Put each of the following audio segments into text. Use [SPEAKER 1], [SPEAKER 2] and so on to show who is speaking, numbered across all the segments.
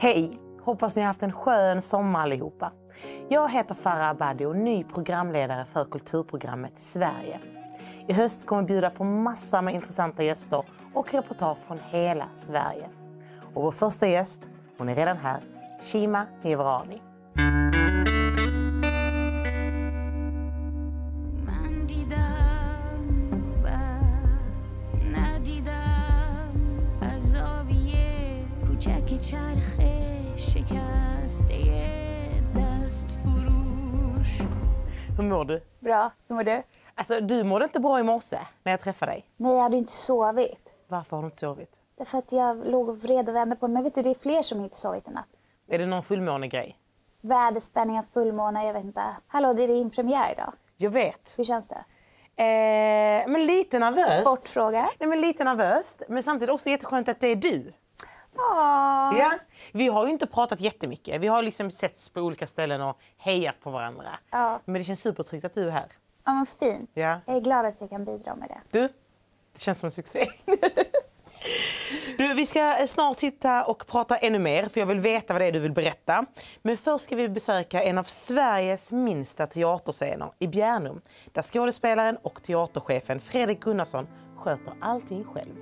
[SPEAKER 1] Hej! Hoppas ni har haft en skön sommar allihopa. Jag heter Farah Abadi och ny programledare för kulturprogrammet Sverige. I höst kommer jag bjuda på massor med intressanta gäster och reportage från hela Sverige. Och vår första gäst, hon är redan här, Shima Nivrani. Hur mår du?
[SPEAKER 2] Bra, hur mår du?
[SPEAKER 1] Alltså, du mådde inte bra i morse när jag träffade dig.
[SPEAKER 2] Nej, jag hade inte sovit.
[SPEAKER 1] Varför har du inte sovit?
[SPEAKER 2] Därför att jag låg och vred och vände på mig. Men vet du, det är fler som inte sovit i natt.
[SPEAKER 1] Är det någon fullmånegrej?
[SPEAKER 2] Väderspänningar, fullmåne, jag vet inte. Hallå, det är din premiär idag.
[SPEAKER 1] Jag vet.
[SPEAKER 2] Hur känns det?
[SPEAKER 1] Men lite nervöst.
[SPEAKER 2] Sportfråga?
[SPEAKER 1] Nej, men lite nervöst. Men samtidigt också jätteskönt att det är du.
[SPEAKER 2] Åh.
[SPEAKER 1] Ja, vi har ju inte pratat jättemycket. Vi har liksom setts på olika ställen och hejat på varandra.
[SPEAKER 2] Ja.
[SPEAKER 1] Men det känns supertryggt att du är här.
[SPEAKER 2] Ja, men fint.
[SPEAKER 1] Ja.
[SPEAKER 2] Jag är glad att jag kan bidra med det.
[SPEAKER 1] Du, det känns som en succé. Du, vi ska snart sitta och prata ännu mer, för jag vill veta vad det är du vill berätta. Men först ska vi besöka en av Sveriges minsta teaterscener i Bjärnum, där skådespelaren och teaterchefen Fredrik Gunnarsson sköter allting själv.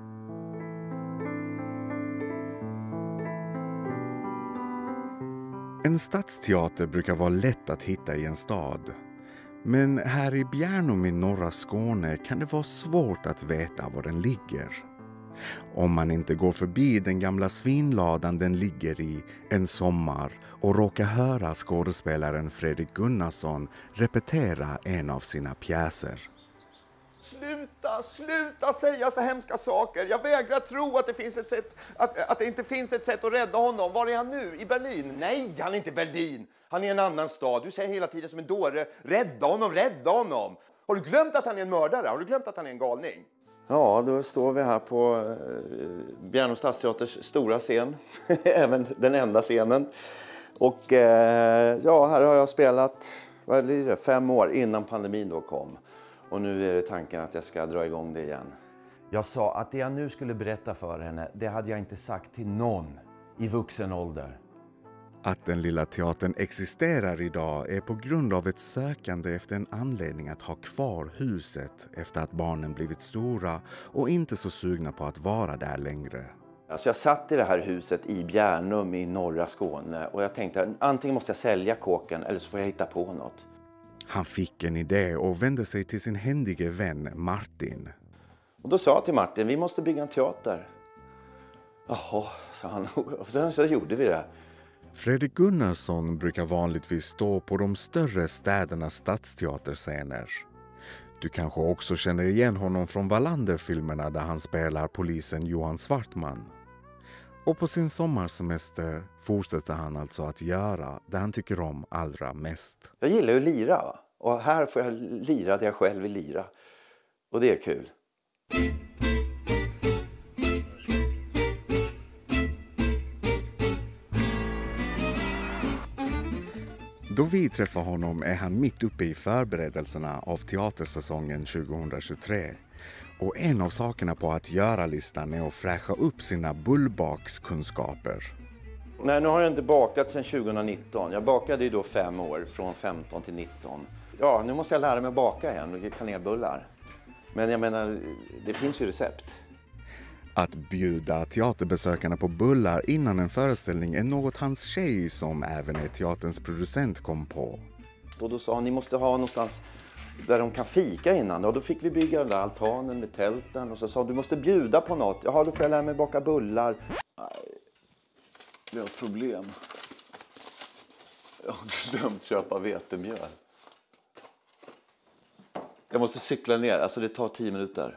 [SPEAKER 3] En stadsteater brukar vara lätt att hitta i en stad. Men här i Bjärnum i norra Skåne kan det vara svårt att veta var den ligger. Om man inte går förbi den gamla svinladan den ligger i en sommar och råkar höra skådespelaren Fredrik Gunnarsson repetera en av sina pjäser.
[SPEAKER 4] Sluta säga så hemska saker. Jag vägrar tro att det finns ett sätt, att det inte finns ett sätt att rädda honom. Var är han nu? I Berlin? Nej, han är inte i Berlin. Han är i en annan stad. Du säger hela tiden som en dåre. Rädda honom. Har du glömt att han är en mördare? Har du glömt att han är en galning? Ja, då står vi här på Bjärnum Stadsteaters stora scen. Även den enda scenen. Och ja, här har jag spelat 5 år innan pandemin då kom. Och nu är det tanken att jag ska dra igång det igen. Jag sa att det jag nu skulle berätta för henne, det hade jag inte sagt till någon i vuxen ålder.
[SPEAKER 3] Att den lilla teatern existerar idag är på grund av ett sökande efter en anledning att ha kvar huset efter att barnen blivit stora och inte så sugna på att vara där längre.
[SPEAKER 4] Alltså jag satt i det här huset i Bjärnum i norra Skåne och jag tänkte att antingen måste jag sälja kåken eller så får jag hitta på något.
[SPEAKER 3] Han fick en idé och vände sig till sin händige vän Martin.
[SPEAKER 4] Och då sa jag till Martin, vi måste bygga en teater. Jaha, sa han. Och sen så gjorde vi det.
[SPEAKER 3] Fredrik Gunnarsson brukar vanligtvis stå på de större städernas stadsteaterscener. Du kanske också känner igen honom från Wallander-filmerna där han spelar polisen Johan Svartman. Och på sin sommarsemester fortsätter han alltså att göra det han tycker om allra mest.
[SPEAKER 4] Jag gillar ju att lira, va? Och här får jag lira det jag själv vill lira. Och det är kul.
[SPEAKER 3] Då vi träffar honom är han mitt uppe i förberedelserna av teatersäsongen 2023. Och en av sakerna på att göra-listan är att fräscha upp sina bullbakskunskaper.
[SPEAKER 4] Nej, nu har jag inte bakat sedan 2019. Jag bakade ju då 5 år, från 15 till 19. Ja, nu måste jag lära mig att baka igen, kanelbullar. Men jag menar, det finns ju recept.
[SPEAKER 3] Att bjuda teaterbesökarna på bullar innan en föreställning är något hans tjej, som även är teaterns producent, kom på.
[SPEAKER 4] Och då sa han, ni måste ha någonstans där de kan fika innan. Och då fick vi bygga den där altanen med tälten. Och så sa du måste bjuda på något. Jaha, då får jag lära mig baka bullar. Nej, det är ett problem. Jag har glömt köpa vetemjöl. Jag måste cykla ner, alltså det tar 10 minuter.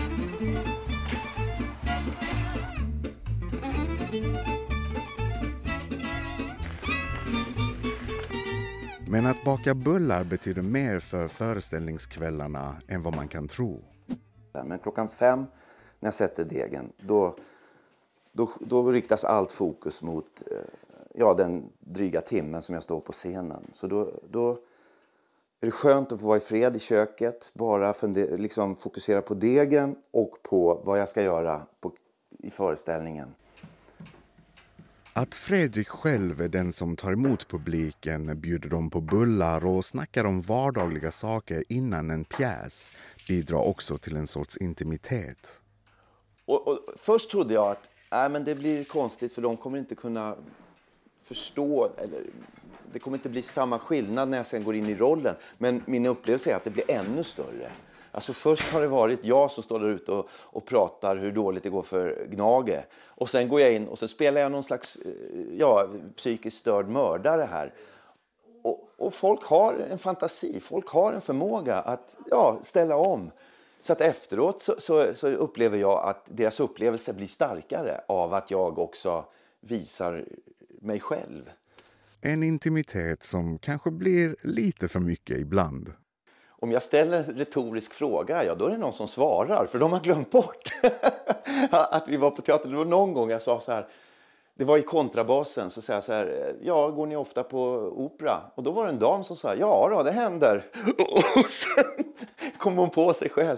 [SPEAKER 3] Men att baka bullar betyder mer för föreställningskvällarna än vad man kan tro.
[SPEAKER 4] Men klockan 5 när jag sätter degen, då riktas allt fokus mot den dryga timmen som jag står på scenen. Så då är det skönt att få vara i fred i köket, bara fokusera på degen och på vad jag ska göra i föreställningen.
[SPEAKER 3] Att Fredrik själv är den som tar emot publiken, bjuder dem på bullar och snackar om vardagliga saker innan en pjäs bidrar också till en sorts intimitet.
[SPEAKER 4] Och först trodde jag att men det blir konstigt för de kommer inte kunna förstå, eller det kommer inte bli samma skillnad när jag sen går in i rollen. Men min upplevelse är att det blir ännu större. Alltså först har det varit jag som står där ute och pratar hur dåligt det går för Gnage. Och sen går jag in och så spelar jag någon slags psykiskt störd mördare här. Och folk har en fantasi, folk har en förmåga att ställa om. Så att efteråt så upplever jag att deras upplevelse blir starkare av att jag också visar mig själv.
[SPEAKER 3] En intimitet som kanske blir lite för mycket ibland.
[SPEAKER 4] Om jag ställer en retorisk fråga, då är det någon som svarar. För de har glömt bort att vi var på teatern. Det var någon gång jag sa så här, det var i kontrabasen, så sa jag så här, går ni ofta på opera? Och då var det en dam som sa, ja då, det händer. Och sen kom hon på sig själv.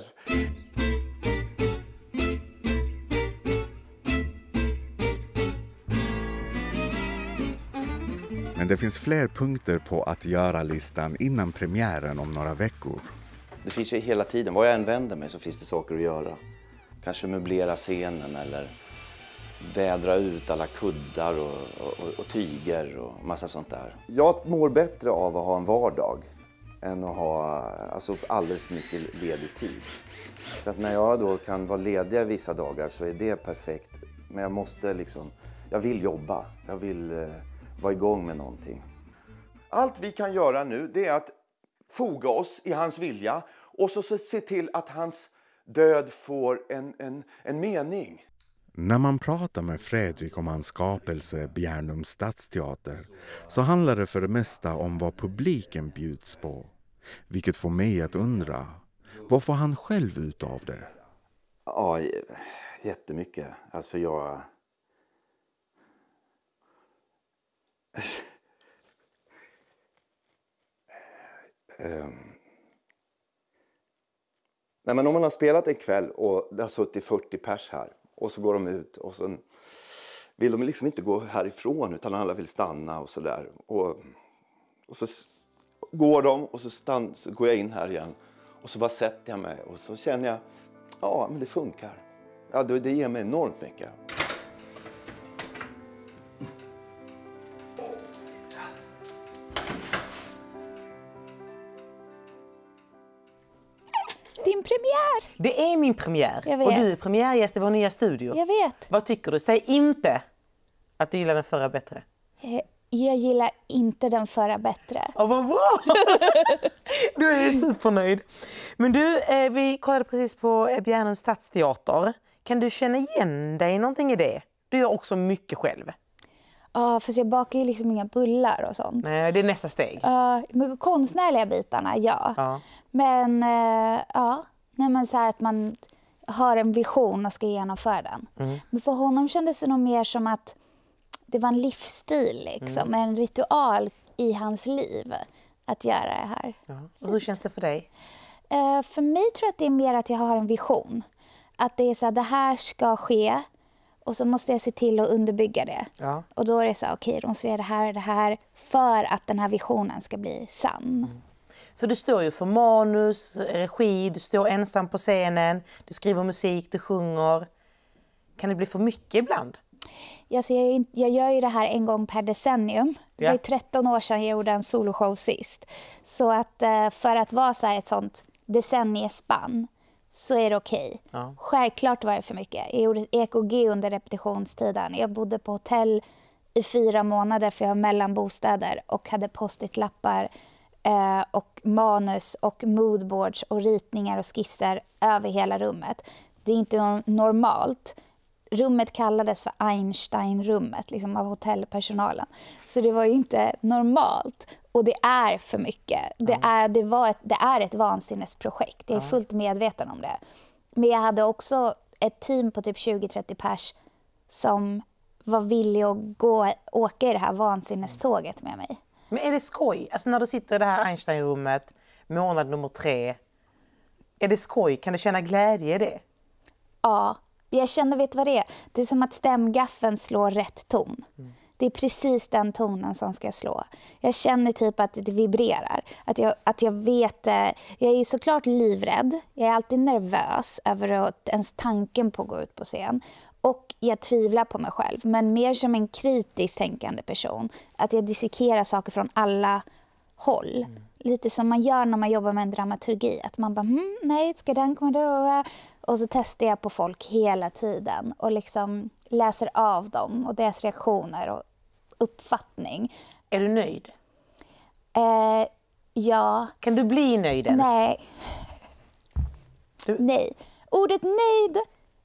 [SPEAKER 3] Men det finns fler punkter på att göra-listan innan premiären om några veckor.
[SPEAKER 4] Det finns ju hela tiden, var jag än vänder mig så finns det saker att göra. Kanske möblera scenen eller vädra ut alla kuddar och tyger och massa sånt där. Jag mår bättre av att ha en vardag än att ha alldeles för mycket ledig tid. Så att när jag då kan vara ledig vissa dagar så är det perfekt. Men jag vill jobba, jag vill vara igång med någonting. Allt vi kan göra nu det är att foga oss i hans vilja och så se till att hans död får en mening.
[SPEAKER 3] När man pratar med Fredrik om hans skapelse Bjärnums stadsteater så handlar det för det mesta om vad publiken bjuds på. Vilket får mig att undra, vad får han själv ut av det?
[SPEAKER 4] Ja, jättemycket. Alltså jag... Nej, men om man har spelat en kväll och det har suttit 40 pers här och så går de ut och så vill de liksom inte gå härifrån utan alla vill stanna och sådär. Och så går de och så går jag in här igen och så bara sätter jag mig och så känner jag, men det funkar. Ja, det ger mig enormt mycket.
[SPEAKER 2] Din premiär!
[SPEAKER 1] Det är min premiär. Och du är premiärgäst i vår nya studio.
[SPEAKER 2] Jag vet.
[SPEAKER 1] Vad tycker du? Säg inte att du gillar den förra bättre.
[SPEAKER 2] Jag gillar inte den förra bättre.
[SPEAKER 1] Ja, vad bra! Du är supernöjd. Men du, vi kollade precis på Bjärnums stadsteater. Kan du känna igen dig någonting i det? Du gör också mycket själv.
[SPEAKER 2] Ja, fast jag bakar ju liksom inga bullar och sånt.
[SPEAKER 1] Nej, det är nästa steg.
[SPEAKER 2] Men konstnärliga bitarna, ja. Men när man säger att man har en vision och ska genomföra den. Men för honom kändes det nog mer som att det var en livsstil, liksom. En ritual i hans liv att göra det här.
[SPEAKER 1] Och hur känns det för dig?
[SPEAKER 2] För mig tror jag att det är mer att jag har en vision. Att det är så här, det här ska ske. Och så måste jag se till att underbygga det. Ja. Och då är det så här, okej, de måste göra det här för att den här visionen ska bli sann.
[SPEAKER 1] För du står ju för manus, regi, du står ensam på scenen, du skriver musik, du sjunger. Kan det bli för mycket ibland?
[SPEAKER 2] Alltså jag gör ju det här en gång per decennium. Det är 13 år sedan jag gjorde en soloshow sist. Så att för att vara så här ett sånt decenniespann så är det okej. Ja. Självklart var det för mycket. Jag gjorde EKG under repetitionstiden. Jag bodde på hotell i 4 månader för jag var mellan bostäder och hade post-it-lappar och manus och moodboards och ritningar och skisser över hela rummet. Det är inte normalt. Rummet kallades för Einstein-rummet liksom, av hotellpersonalen. Så det var ju inte normalt. Och det är för mycket. Det är ett vansinnesprojekt. Jag är fullt medveten om det. Men jag hade också ett team på typ 20-30 pers som var villiga att åka i det här vansinneståget med mig.
[SPEAKER 1] Men är det skoj? Alltså när du sitter i det här Einstein-rummet, månad nummer 3. Är det skoj? Kan du känna glädje i det?
[SPEAKER 2] Ja. Jag känner, vet vad det är? Det är som att stämgaffeln slår rätt ton. Det är precis den tonen som ska slå. Jag känner typ att det vibrerar. Att jag vet, jag är såklart livrädd. Jag är alltid nervös över att ens tanken på att gå ut på scen. Och jag tvivlar på mig själv. Men mer som en kritiskt tänkande person. Att jag dissekerar saker från alla håll. Lite som man gör när man jobbar med en dramaturgi. Att man bara, nej, ska den komma där? Och så testar jag på folk hela tiden. Och liksom läser av dem och deras reaktioner och uppfattning.
[SPEAKER 1] Är du nöjd?
[SPEAKER 2] Ja.
[SPEAKER 1] Kan du bli nöjd ens?
[SPEAKER 2] Nej. Nej. Ordet nöjd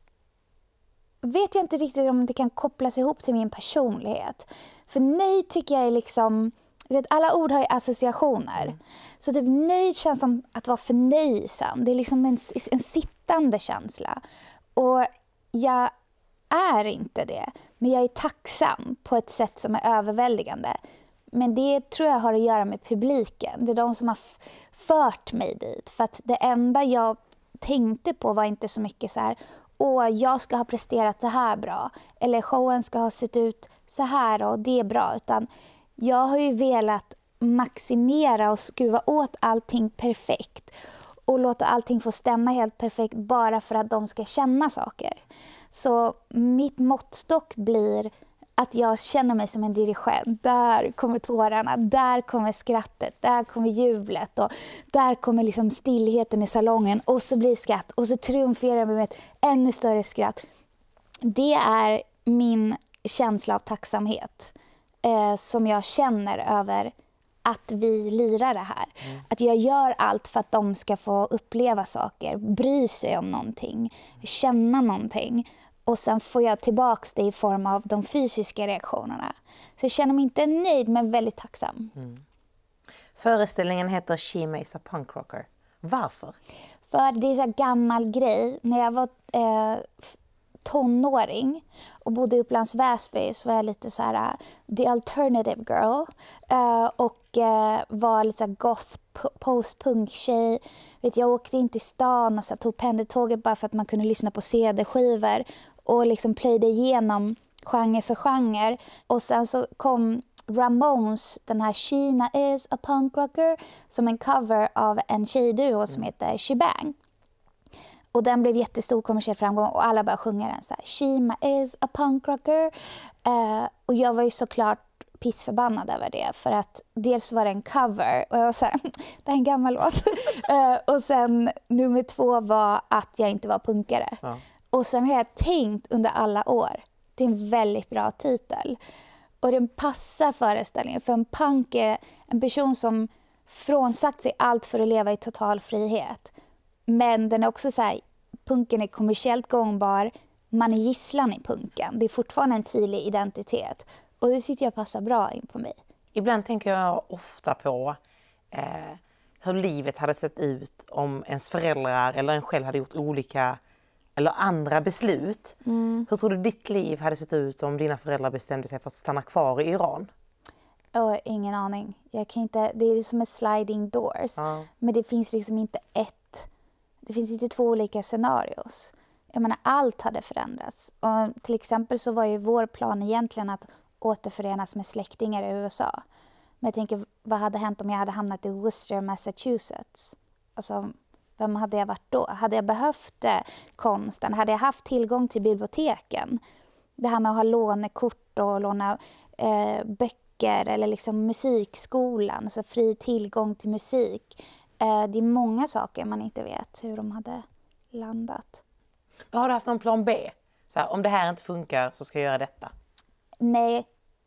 [SPEAKER 2] vet jag inte riktigt om det kan kopplas ihop till min personlighet. För nöjd tycker jag är liksom... alla ord har ju associationer. Så typ nöjd känns som att vara förnöjsam. Det är liksom en sittande känsla. Och jag är inte det. Men jag är tacksam på ett sätt som är överväldigande. Men det tror jag har att göra med publiken. Det är de som har fört mig dit. För att det enda jag tänkte på var inte så mycket så här... jag ska ha presterat så här bra. Eller showen ska ha sett ut så här och det är bra. Utan jag har ju velat maximera och skruva åt allting perfekt. Och låta allting få stämma helt perfekt bara för att de ska känna saker. Så mitt måttstock blir att jag känner mig som en dirigent. Där kommer tårarna, där kommer skrattet, där kommer jublet. Och där kommer liksom stillheten i salongen och så blir det skratt. Och så triumferar jag med ett ännu större skratt. Det är min känsla av tacksamhet. Som jag känner över att vi lirar det här. Att jag gör allt för att de ska få uppleva saker, bry sig om någonting, känna någonting. Och sen får jag tillbaks det i form av de fysiska reaktionerna. Så jag känner mig inte nöjd men väldigt tacksam.
[SPEAKER 1] Föreställningen heter She Makes a Punk Rocker. Varför?
[SPEAKER 2] För det är så gammal grej. När jag var tonåring och bodde i Upplands Väsby så var jag lite så här the alternative girl och var lite så här goth post-punk-tjej. Jag åkte in till stan och så tog pendeltåget bara för att man kunde lyssna på CD-skivor och liksom plöjde igenom genre för genre. Och sen så kom Ramones, den här Sheena is a punk rocker, som en cover av en tjejduo som heter Shebang. Och den blev jättestor kommersiell framgång och alla började sjunga den så här. Sheena is a punk rocker. Och jag var ju såklart pissförbannad över det. För att dels var det en cover och jag var så här, det är en gammal låt. Och sen nummer 2 var att jag inte var punkare. Ja. Och sen har jag tänkt under alla år, det är en väldigt bra titel. Och den passar föreställningen. För en punk är en person som frånsagt sig allt för att leva i total frihet. Men den är också så här, punken är kommersiellt gångbar. Man är gisslan i punken. Det är fortfarande en tydlig identitet. Och det tycker jag passar bra in på mig.
[SPEAKER 1] Ibland tänker jag ofta på hur livet hade sett ut om ens föräldrar eller en själv hade gjort olika eller andra beslut. Hur tror du ditt liv hade sett ut om dina föräldrar bestämde sig för att stanna kvar i Iran?
[SPEAKER 2] Ingen aning. Jag kan inte, det är som ett sliding doors. Ja. Men det finns liksom inte det finns inte 2 olika scenarios. Jag menar, allt hade förändrats. Och till exempel så var ju vår plan egentligen att återförenas med släktingar i USA. Men jag tänker, vad hade hänt om jag hade hamnat i Worcester, Massachusetts? Alltså, vem hade jag varit då? Hade jag behövt konsten? Hade jag haft tillgång till biblioteken? Det här med att ha lånekort och låna böcker eller liksom musikskolan, alltså fri tillgång till musik. Det är många saker man inte vet hur de hade landat.
[SPEAKER 1] Har du haft någon plan B? Så här, om det här inte funkar så ska jag göra detta.
[SPEAKER 2] Nej.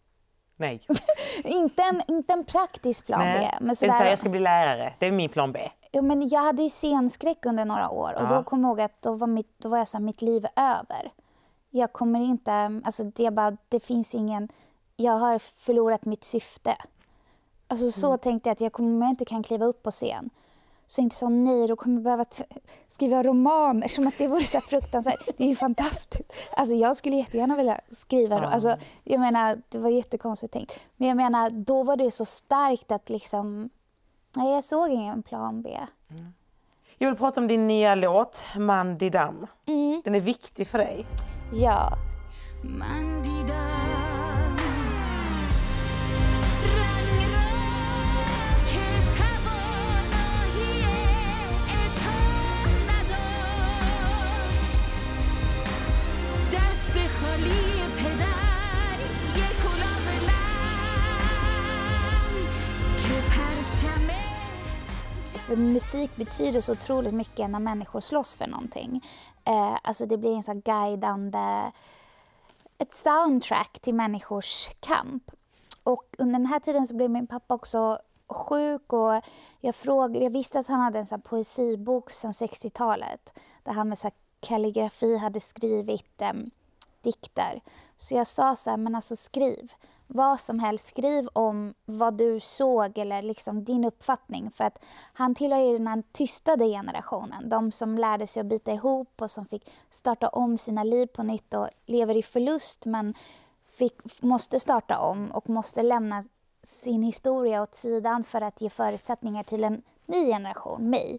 [SPEAKER 2] inte en praktisk plan B. Men
[SPEAKER 1] så där, jag ska bli lärare. Det är min plan B.
[SPEAKER 2] Jo, men jag hade ju scenskräck under några år. Och då kom jag ihåg att då var jag så här, mitt liv är över. Jag kommer inte... Alltså det finns ingen... Jag har förlorat mitt syfte. Alltså så tänkte jag att jag inte kan kliva upp på scen. Så inte så nej, då kommer jag behöva skriva romaner som att det vore så fruktansvärt. Det är ju fantastiskt. Alltså jag skulle jättegärna vilja skriva. Alltså jag menar, det var jättekonstigt tänkt. Men jag menar, då var det så starkt att liksom... Nej, jag såg ingen plan B.
[SPEAKER 1] Jag vill prata om din nya låt, Mandidam. Den är viktig för dig.
[SPEAKER 2] Ja.
[SPEAKER 5] Mandidam,
[SPEAKER 2] För musik betyder så otroligt mycket när människor slåss för någonting. Alltså det blir en sån här guidande, ett soundtrack till människors kamp. Och under den här tiden så blev min pappa också sjuk och jag visste att han hade en sån här poesibok sedan 60-talet där han med så här kalligrafi hade skrivit dikter. Så jag sa så här, men alltså skriv vad som helst, skriv om vad du såg eller liksom din uppfattning, för att han tillhör ju den här tystade generationen, de som lärde sig att bita ihop och som fick starta om sina liv på nytt och lever i förlust men måste starta om och måste lämna sin historia åt sidan för att ge förutsättningar till en ny generation, mig.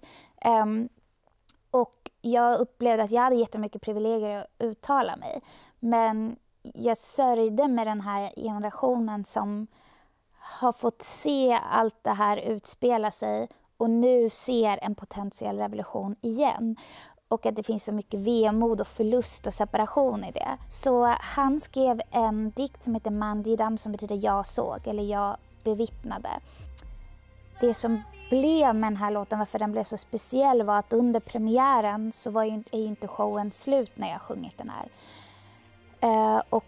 [SPEAKER 2] Och jag upplevde att jag hade jättemycket privilegier att uttala mig. Men jag sörjde med den här generationen som har fått se allt det här utspela sig och nu ser en potentiell revolution igen. Och att det finns så mycket vemod och förlust och separation i det. Så han skrev en dikt som heter Mandidam, som betyder jag såg eller jag bevittnade. Det som blev med den här låten, varför den blev så speciell, var att under premiären så är ju inte showen slut när jag sjungit den här. Och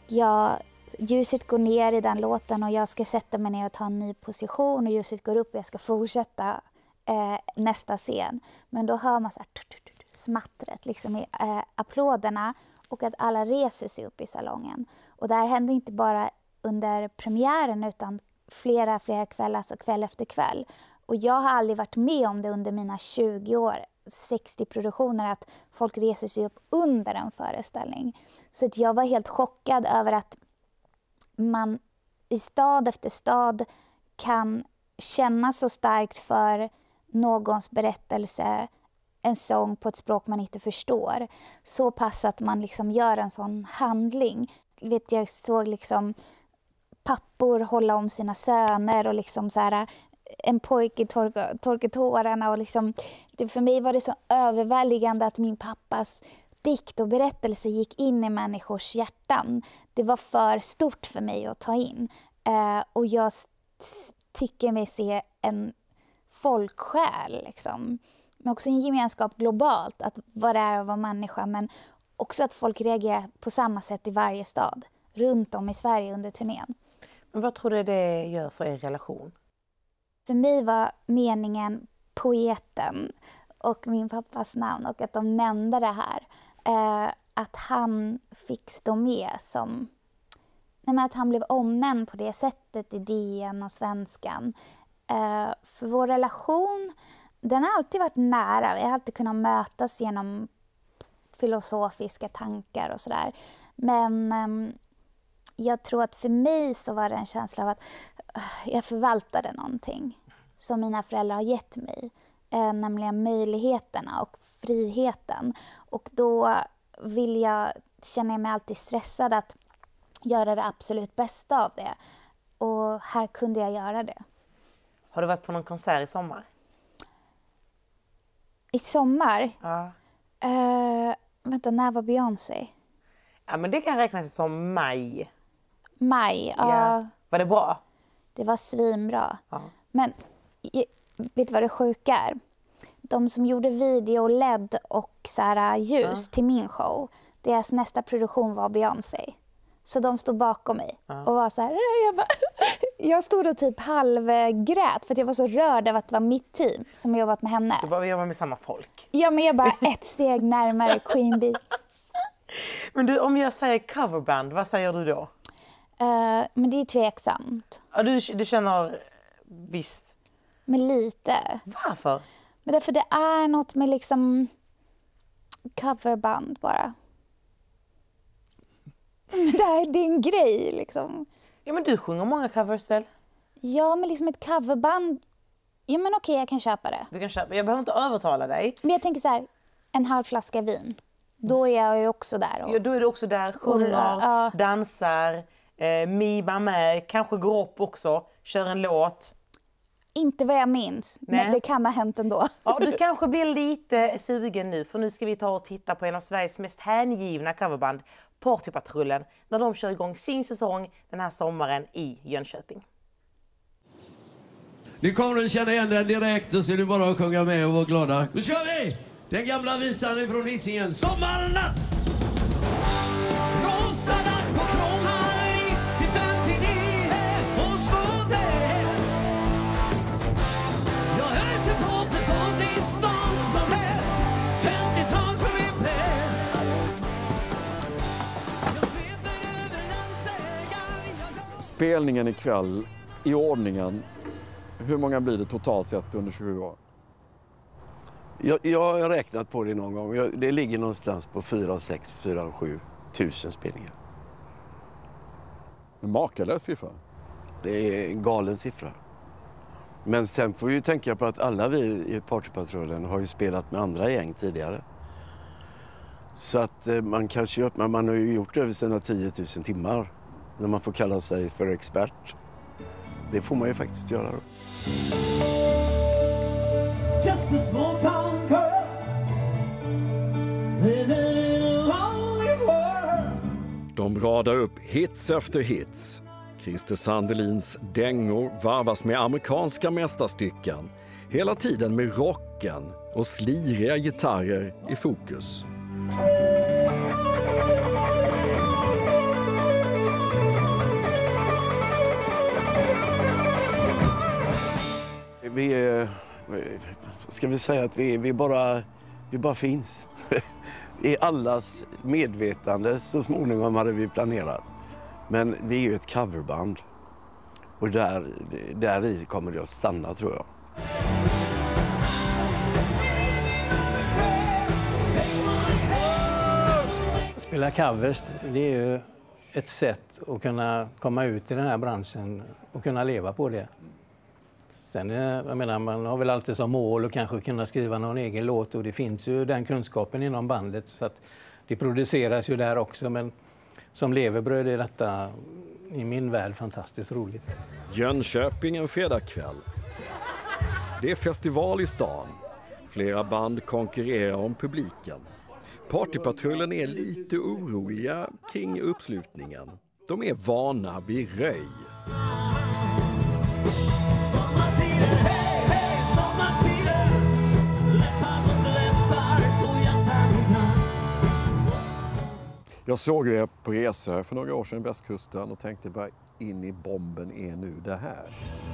[SPEAKER 2] ljuset går ner i den låten och jag ska sätta mig ner och ta en ny position och ljuset går upp och jag ska fortsätta nästa scen. Men då hör man så här smattret liksom i applåderna och att alla reser sig upp i salongen. Och det här hände inte bara under premiären utan flera kvällar, alltså kväll efter kväll. Och jag har aldrig varit med om det under mina 20 år, 60 produktioner, att folk reser sig upp under en föreställning. Så att jag var helt chockad över att man i stad efter stad kan känna så starkt för någons berättelse, en sång på ett språk man inte förstår. Så pass att man liksom gör en sån handling. Jag såg liksom pappor hålla om sina söner och liksom så här, en pojke torka tårarna och liksom, för mig var det så överväldigande att min pappas dikt och berättelse gick in i människors hjärtan. Det var för stort för mig att ta in. Och jag tycker mig se en folksjäl liksom. Men också en gemenskap globalt, att vad det är att vara människa, men också att folk reagerar på samma sätt i varje stad runt om i Sverige under turnén.
[SPEAKER 1] Men vad tror du det gör för er relation?
[SPEAKER 2] För mig var meningen poeten och min pappas namn, och att de nämnde det här. Att han fick stå med som... att han blev omnämnd på det sättet i DN och Svenskan. För vår relation, den har alltid varit nära. Vi har alltid kunnat mötas genom filosofiska tankar och sådär. Men jag tror att för mig så var det en känsla av att jag förvaltade någonting som mina föräldrar har gett mig. Nämligen möjligheterna och friheten. Och då känner jag mig alltid stressad att göra det absolut bästa av det. Och här kunde jag göra det.
[SPEAKER 1] Har du varit på någon konsert i sommar?
[SPEAKER 2] I sommar?
[SPEAKER 1] Ja.
[SPEAKER 2] När var Beyoncé?
[SPEAKER 1] Ja, men det kan räknas som maj.
[SPEAKER 2] Maj, ja.
[SPEAKER 1] Var det bra?
[SPEAKER 2] Det var svinbra.
[SPEAKER 1] Ja.
[SPEAKER 2] Men vet du vad det sjuka är? De som gjorde video, LED och så här, ljus till min show, deras nästa produktion var Beyoncé. Så de stod bakom mig och var så här, jag stod och typ halvgrät för att jag var så rörd av att det var mitt team som jobbat med henne.
[SPEAKER 1] Du bara jobbar med samma folk.
[SPEAKER 2] Ja, men jag bara ett steg närmare Queen Bee.
[SPEAKER 1] Men du, om jag säger coverband, vad säger du då?
[SPEAKER 2] Men det är tveksamt.
[SPEAKER 1] Ja, du känner visst.
[SPEAKER 2] Men lite.
[SPEAKER 1] Varför?
[SPEAKER 2] Men därför det är något med liksom coverband bara. Men det är en grej liksom.
[SPEAKER 1] Ja, men du sjunger många covers väl?
[SPEAKER 2] Ja, men liksom ett coverband. Ja, men okej, jag kan köpa det.
[SPEAKER 1] Du kan köpa. Jag behöver inte övertala dig.
[SPEAKER 2] Men jag tänker så här, en halv flaska vin. Då är jag ju också där. Och...
[SPEAKER 1] Ja, då är du också där, sjunger, dansar, mimar med, kanske går upp också, kör en låt.
[SPEAKER 2] Inte vad jag minns, men det kan ha hänt ändå.
[SPEAKER 1] Ja, du kanske blir lite sugen nu, för nu ska vi ta och titta på en av Sveriges mest hängivna coverband, Partypatrullen, när de kör igång sin säsong den här sommaren i Jönköping.
[SPEAKER 5] Ni kommer att känna igen den direkt och så är det bara att sjunga med och vara glada. Nu kör vi! Den gamla visan ifrån Hisingen. Sommarnatt! Rosa natt på Krånghallen i 59 års modell. Jag hör sig på för party-stånd som är 50-tals och rippel. Jag sveper över landsvägar.
[SPEAKER 6] Spelningen ikväll, i ordningen, hur många blir det totalt sett under 20 år?
[SPEAKER 5] Jag har räknat på det någon gång. Det ligger någonstans på 4-7 tusen spelningar.
[SPEAKER 6] En makalös siffra.
[SPEAKER 5] Det är en galen siffra. Men sen får vi ju tänka på att alla vi i Partypatrullen har ju spelat med andra gäng tidigare. Så att man har ju gjort över sina 10 000 timmar när man får kalla sig för expert. Det får man ju faktiskt göra då.
[SPEAKER 7] Just a small town girl living in a lonely world.
[SPEAKER 6] De radar upp hits efter hits. Christer Sandelins dängor varvas med amerikanska mästerstycken. Hela tiden med rocken och sliriga gitarrer i fokus.
[SPEAKER 5] Ska vi säga att vi bara finns. I allas medvetande så småningom hade vi planerat. Men vi är ju ett coverband. Och där i kommer det att stanna, tror jag.
[SPEAKER 8] Spela covers, det är ju ett sätt att kunna komma ut i den här branschen och kunna leva på det. Sen, jag menar, man har väl alltid som mål att kanske kunna skriva någon egen låt, och det finns ju den kunskapen inom bandet, så att det produceras ju där också, men som levebröd är detta i min värld fantastiskt roligt.
[SPEAKER 6] Jönköping en fredagkväll. Det är festival i stan. Flera band konkurrerar om publiken. Partypatrullen är lite oroliga kring uppslutningen. De är vana vid röj. Jag såg er på resor för några år sedan i västkusten och tänkte, vad in i bomben är nu det här?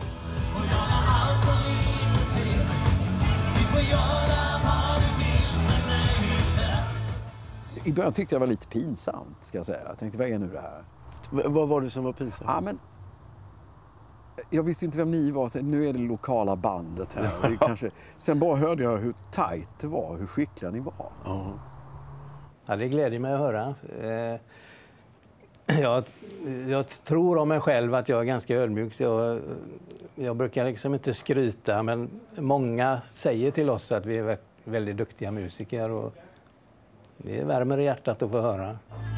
[SPEAKER 6] I början tyckte jag var lite pinsamt, ska jag säga. Jag tänkte, vad är nu det här?
[SPEAKER 5] Vad var det som var pinsamt?
[SPEAKER 6] Ja, men jag visste inte vem ni var. Nu är det lokala bandet här. Sen bara hörde jag hur tajt det var, hur skickliga ni var.
[SPEAKER 8] Ja, det gläder mig att höra. Jag tror om mig själv att jag är ganska ödmjuk. Så jag brukar liksom inte skryta, men många säger till oss att vi är väldigt duktiga musiker. Och det värmer i hjärtat att få höra.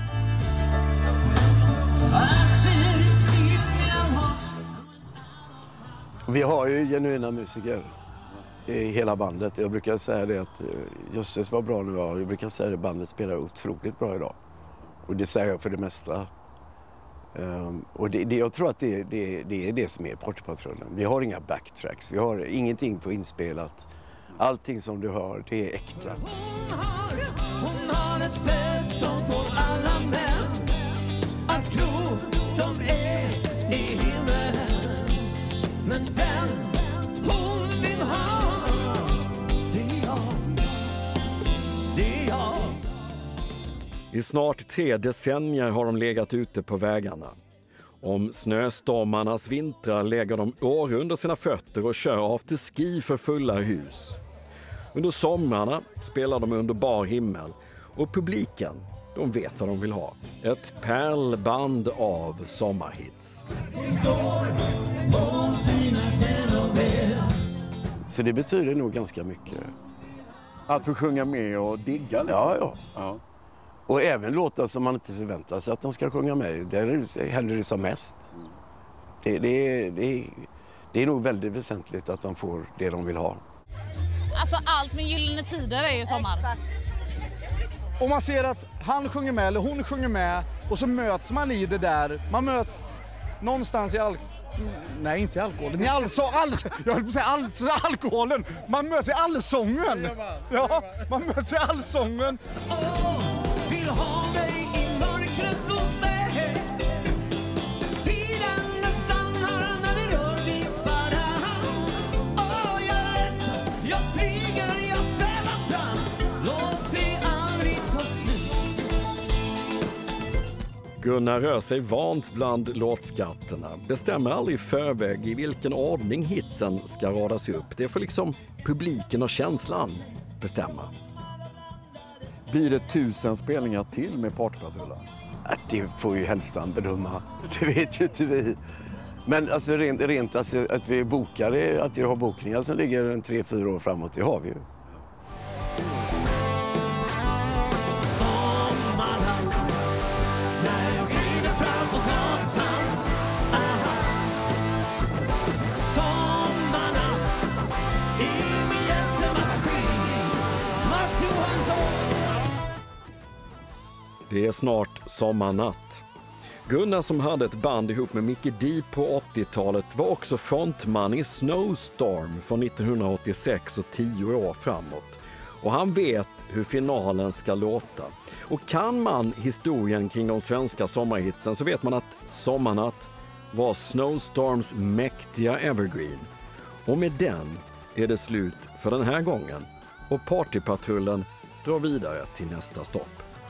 [SPEAKER 5] Vi har ju genuina musiker i hela bandet. Jag brukar säga det att Jösses var bra nu. Jag brukar säga att bandet spelar otroligt bra idag. Och det säger jag för det mesta. Och jag tror att det är det som är Partypatrullen. Vi har inga backtracks. Vi har ingenting på inspelat. Allting som du hör, det är äkta.
[SPEAKER 7] Hon har ett sätt som får alla män att tro de är i himmelen. Men den hon vill ha, det är jag.
[SPEAKER 6] I snart 3 decennier har de legat ute på vägarna. Om snöstormarnas vintrar lägger de år under sina fötter och kör afterski för fulla hus. Under somrarna spelar de under bar himmel och publiken, de vet vad de vill ha. Ett pärlband av sommarhits.
[SPEAKER 5] Så det betyder nog ganska mycket.
[SPEAKER 6] Att få sjunga med och digga liksom.
[SPEAKER 5] Ja. Och även låtar som man inte förväntar sig att de ska sjunga med. Där händer det som mest. Det är nog väldigt väsentligt att de får det de vill ha.
[SPEAKER 9] Alltså allt med Gyllene Tider är ju sommar. Exakt.
[SPEAKER 10] Och man ser att han sjunger med eller hon sjunger med och så möts man i det där. Man möts någonstans i Nej, inte alkoholen. Jag höll på att säga alkoholen. Man möts i allsången. Ja, man möts i allsången.
[SPEAKER 7] Vill ha dig i mörkret hos mig. Tiden stannar när vi rör vid varann. Jag lätt, jag flyger, jag svävar fram. Låt det aldrig ta slut.
[SPEAKER 6] Gunnar rör sig vant bland låtskatterna. Bestämmer aldrig i förväg i vilken ordning hitsen ska radas upp. Det får liksom publiken och känslan bestämma.
[SPEAKER 3] Blir det 1000 spelningar till med Partypatrullen?
[SPEAKER 5] Det får ju hälsan bedöma. Det vet ju inte vi. Men alltså rent alltså, att vi bokar, att vi har bokningar som ligger en 3-4 år framåt, det har vi ju.
[SPEAKER 6] Det är snart sommarnatt. Gunnar som hade ett band ihop med Mickey D på 80-talet var också frontman i Snowstorm från 1986 och 10 år framåt. Och han vet hur finalen ska låta. Och kan man historien kring de svenska sommarhitsen så vet man att Sommarnatt var Snowstorms mäktiga evergreen. Och med den är det slut för den här gången. Och Partypatrullen drar vidare till nästa stopp.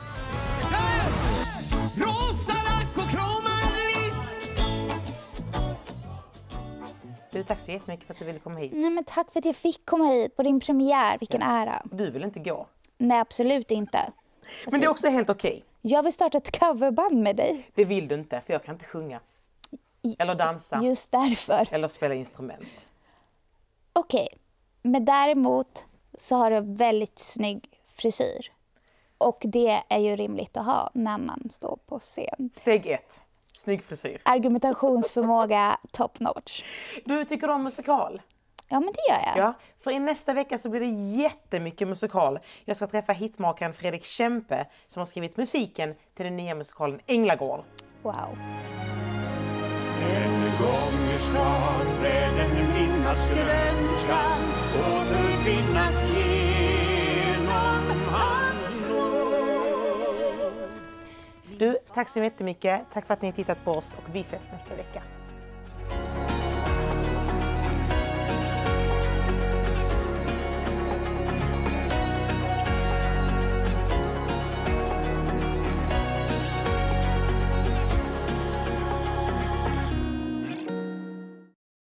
[SPEAKER 1] Du, tack så jättemycket för att du ville komma hit.
[SPEAKER 2] Nej, men tack för att jag fick komma hit på din premiär. Vilken ära.
[SPEAKER 1] Du vill inte gå?
[SPEAKER 2] Nej, absolut inte. Alltså,
[SPEAKER 1] men det är också helt okej.
[SPEAKER 2] Jag vill starta ett coverband med dig.
[SPEAKER 1] Det vill du inte, för jag kan inte sjunga. Eller dansa.
[SPEAKER 2] Just därför.
[SPEAKER 1] Eller spela instrument.
[SPEAKER 2] Okej, men däremot så har du väldigt snygg frisyr. Och det är ju rimligt att ha när man står på scen.
[SPEAKER 1] Steg 1. Snygg frisyr.
[SPEAKER 2] Argumentationsförmåga top notch.
[SPEAKER 1] Du, tycker om musikal?
[SPEAKER 2] Ja, men det gör jag.
[SPEAKER 1] Ja, för i nästa vecka så blir det jättemycket musikal. Jag ska träffa hitmakaren Fredrik Kempe som har skrivit musiken till den nya musikalen Änglagård.
[SPEAKER 2] Wow.
[SPEAKER 7] En gång ska träden minnas grönskan återfinnas genom hans nåd.
[SPEAKER 1] Du, tack så jättemycket. Tack för att ni har tittat på oss och vi ses nästa vecka.